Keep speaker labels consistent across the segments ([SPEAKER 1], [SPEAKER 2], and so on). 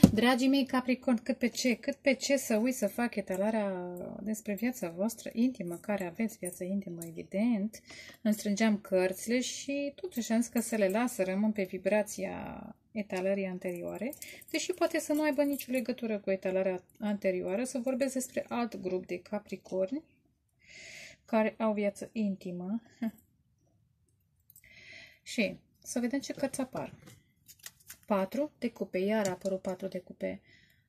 [SPEAKER 1] Dragii mei Capricorn, cât pe ce să uit să fac etalarea despre viața voastră intimă, care aveți viața intimă, evident. Îmi strângeam cărțile și totuși am zis că să le las să rămân pe vibrația etalării anterioare, deși poate să nu aibă nicio legătură cu etalarea anterioară, să vorbesc despre alt grup de Capricorni care au viață intimă. Și să vedem ce cărți apar. 4 de cupe, iar a apărut 4 de cupe.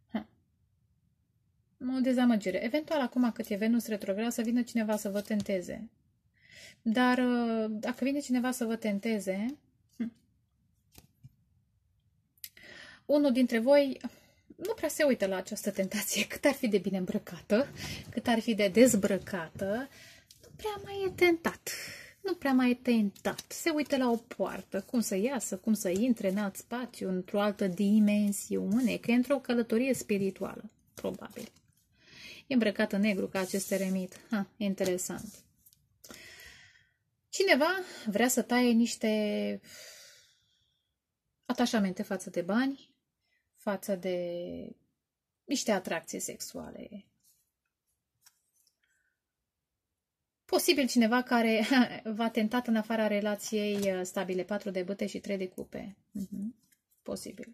[SPEAKER 1] O dezamăgire. Eventual, acum cât e Venus retrograd, să vină cineva să vă tenteze. Dar dacă vine cineva să vă tenteze, unul dintre voi nu prea se uită la această tentație, cât ar fi de bine îmbrăcată, cât ar fi de dezbrăcată, nu prea mai e tentat. Nu prea mai e tentat. Se uită la o poartă, cum să iasă, cum să intre în alt spațiu, într-o altă dimensiune, că e într-o călătorie spirituală, probabil. E îmbrăcat în negru ca acest eremit. Interesant. Cineva vrea să taie niște atașamente față de bani, față de niște atracții sexuale. Posibil cineva care v-a tentat în afara relației stabile, 4 de bâte și 3 de cupe. Posibil.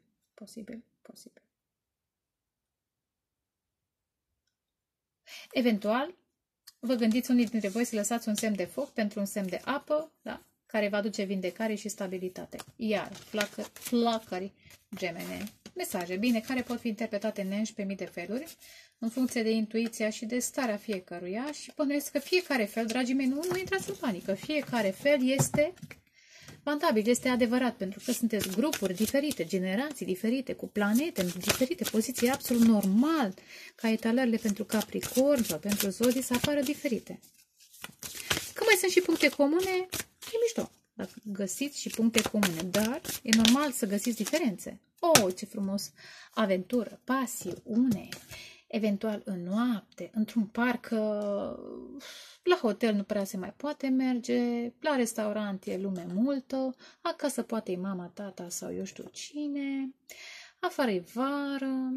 [SPEAKER 1] Eventual, vă gândiți unii dintre voi să lăsați un semn de foc pentru un semn de apă, da? Care va aduce vindecare și stabilitate. Iar flacări gemene. Mesaje bine, care pot fi interpretate în 11.000 de feluri, în funcție de intuiția și de starea fiecăruia și bănuiesc că fiecare fel, dragii mei, nu intrați în panică, fiecare fel este vantabil, este adevărat, pentru că sunteți grupuri diferite, generații diferite, cu planete în diferite poziții, absolut normal ca etalările pentru Capricorn sau pentru Zodii să apară diferite. Că mai sunt și puncte comune, e mișto dacă găsiți și puncte comune, dar e normal să găsiți diferențe. Oh, ce frumos! Aventură, pasiune, eventual în noapte, într-un parc, la hotel nu prea se mai poate merge, la restaurant e lume multă, acasă poate e mama, tata sau eu știu cine, afară e vară.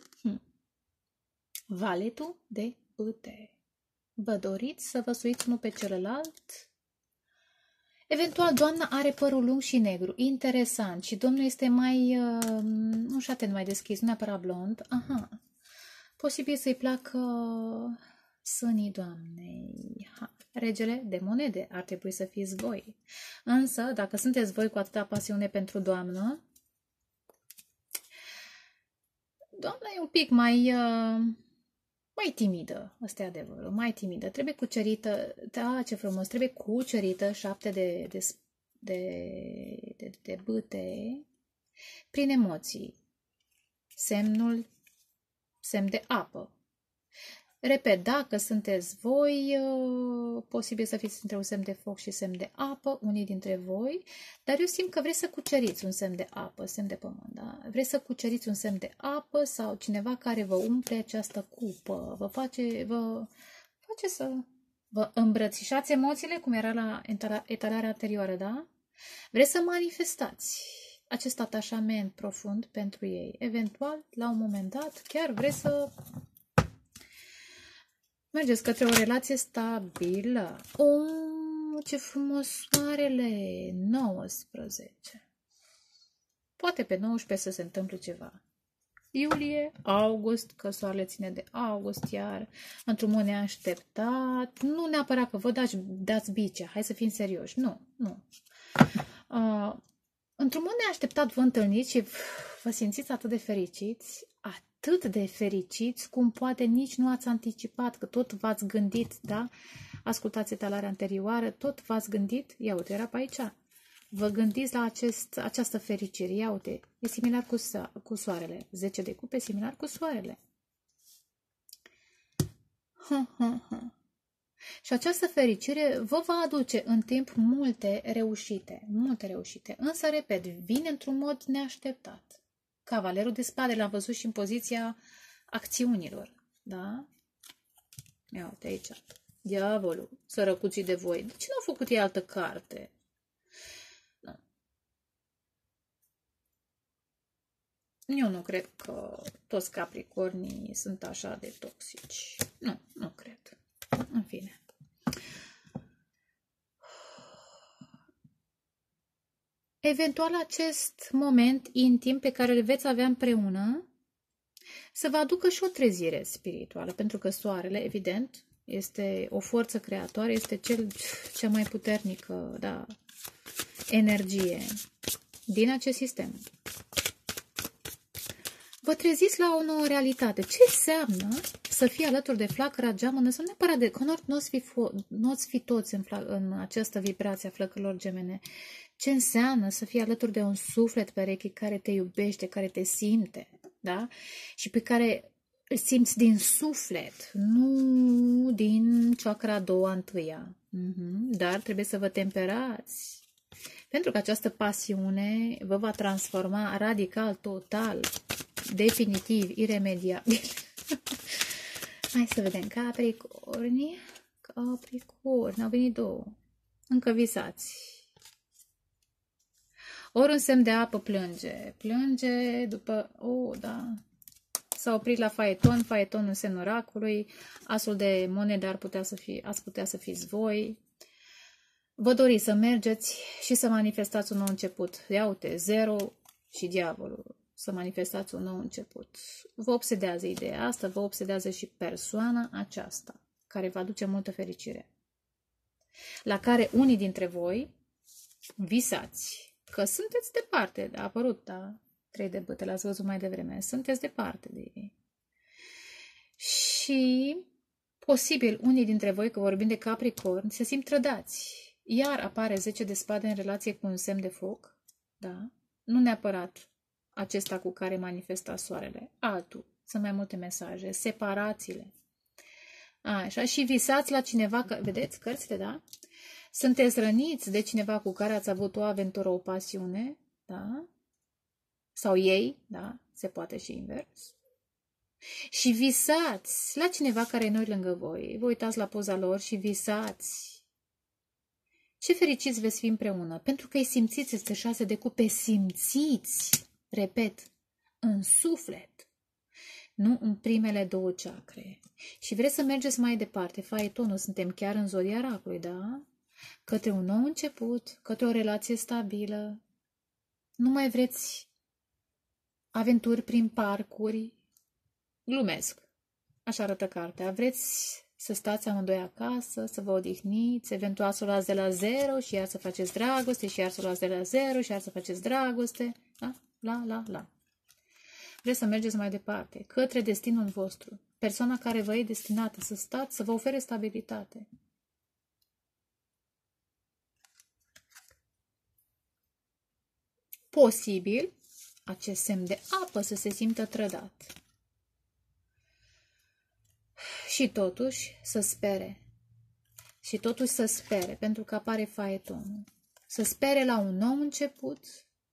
[SPEAKER 1] Valetul de bâte. Vă doriți să vă suiți unul pe celălalt? Eventual, doamna are părul lung și negru. Interesant. Și domnul este mai, nu știu, atent, mai deschis, nu neapărat blond. Aha. Posibil să-i placă sânii doamnei. Regele de monede. Ar trebui să fiți voi. Însă, dacă sunteți voi cu atâta pasiune pentru doamnă, doamna e un pic mai timidă, ăsta e adevărul, mai timidă. Trebuie cucerită, da, ce frumos, trebuie cucerită 7 de bâte prin emoții. Semn de apă. Repet, dacă sunteți voi, posibil să fiți între un semn de foc și semn de apă, unii dintre voi, dar eu simt că vreți să cuceriți un semn de apă, semn de pământ, da? Vreți să cuceriți un semn de apă sau cineva care vă umple această cupă, vă face să vă îmbrățișați emoțiile, cum era la etalarea anterioară, da? Vreți să manifestați acest atașament profund pentru ei. Eventual, la un moment dat, chiar vreți să mergeți către o relație stabilă. Oh, ce frumos soarele! 19. Poate pe 19 să se întâmple ceva. Iulie, august, că soarele ține de august, iar într-un mod neașteptat. Nu neapărat că vă dați bicea, hai să fim serioși. Nu. Într-un mod neașteptat vă întâlniți și vă simțiți atât de fericiți, cum poate nici nu ați anticipat, că tot v-ați gândit, da? Ascultați etalarea anterioară, tot v-ați gândit, ia uite, era pe aici. Vă gândiți la această fericire, ia uite, e similar cu soarele. 10 de cupe, similar cu soarele. Și această fericire vă va aduce în timp multe reușite. Însă, repet, vine într-un mod neașteptat. Cavalerul de spade l-am văzut și în poziția acțiunilor. Da? Ia uite aici. Diavolul, sărăcuții de voi. De ce nu au făcut ei altă carte? Eu nu cred că toți capricornii sunt așa de toxici. Nu, nu cred. În fine. Eventual acest moment intim pe care îl veți avea împreună să vă aducă și o trezire spirituală, pentru că soarele, evident, este o forță creatoare, este cea mai puternică, da, energie din acest sistem. Vă treziți la o nouă realitate. Ce înseamnă să fii alături de flacăra geamănă? Să nu neapărat de... Că nu ați fi toți în această vibrație a flăcărilor gemene. Ce înseamnă să fii alături de un suflet pereche care te iubește, care te simte, da? Și pe care îl simți din suflet, nu din chakra a doua, întâia. Dar trebuie să vă temperați. Pentru că această pasiune vă va transforma radical, total, definitiv, iremediabil. Hai să vedem. Capricorni. Capricorni. Au venit două. Încă visați. Ori un semn de apă plânge. Plânge după... da. S-a oprit la faeton. Faetonul semnul racului. Asul de monede ați putea să fiți voi. Vă doriți să mergeți și să manifestați un nou început. Ia uite, 0 și diavolul. Să manifestați un nou început. Vă obsedează ideea asta, vă obsedează și persoana aceasta, care vă aduce multă fericire. La care unii dintre voi visați că sunteți departe, a apărut, da? 3 de bâte, l-ați văzut mai devreme. Sunteți departe de ei. Și posibil unii dintre voi, că vorbim de Capricorn, se simt trădați. Iar apare 10 de spade în relație cu un semn de foc, da? Nu neapărat acesta cu care manifesta soarele, altul. Sunt mai multe mesaje, separațiile. Așa, și visați la cineva, vedeți cărțile, da? Sunteți răniți de cineva cu care ați avut o aventură, o pasiune, da? Sau ei, da? Se poate și invers. Și visați la cineva care nu e lângă voi. Vă uitați la poza lor și visați. Ce fericiți veți fi împreună, pentru că îi simțiți, este 6 de cupe, simțiți, repet, în suflet, nu în primele 2 chakre. Și vreți să mergeți mai departe, faetonul, suntem chiar în zodia racului, da? Către un nou început, către o relație stabilă. Nu mai vreți aventuri prin parcuri. Glumesc, așa arătă cartea. Vreți să stați amândoi acasă, să vă odihniți, eventual să o luați de la 0 și iar să faceți dragoste, și iar să o luați de la 0 și iar să faceți dragoste. Da? La. Vreți să mergeți mai departe, către destinul vostru. Persoana care vă e destinată să stați, să vă ofere stabilitate. Posibil, acest semn de apă să se simtă trădat. Și totuși să spere. Și totuși să spere, pentru că apare faetonul. Să spere la un nou început.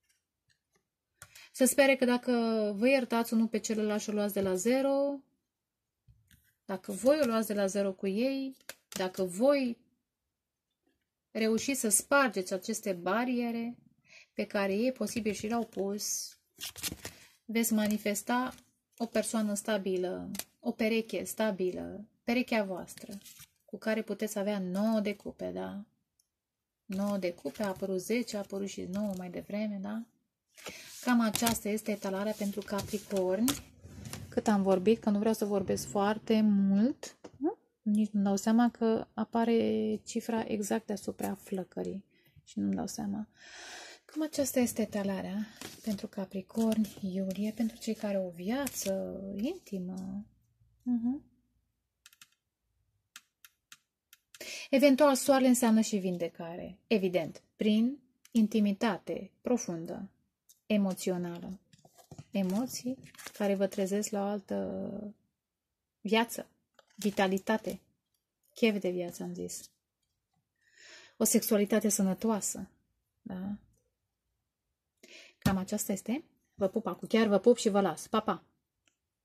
[SPEAKER 1] Să spere că dacă vă iertați unul pe celălalt și o luați de la 0, dacă voi o luați de la 0 cu ei, dacă voi reușiți să spargeți aceste bariere pe care ei posibil și le-au pus, veți manifesta o persoană stabilă, o pereche stabilă, perechea voastră, cu care puteți avea 9 de cupe, da? 9 de cupe, a apărut 10, a apărut și 9 mai devreme, da? Cam aceasta este etalarea pentru Capricorni. Cât am vorbit, că nu vreau să vorbesc foarte mult, nici nu dau seama că apare cifra exact deasupra flăcării și nu-mi dau seama. Cam aceasta este etalarea pentru Capricorni, iulie, pentru cei care au o viață intimă. Eventual, soarele înseamnă și vindecare. Evident, prin intimitate profundă, emoțională. Emoții care vă trezesc la o altă viață, vitalitate, chef de viață, am zis. O sexualitate sănătoasă. Da? Cam aceasta este. Vă pup acum. Chiar vă pup și vă las. Pa, pa!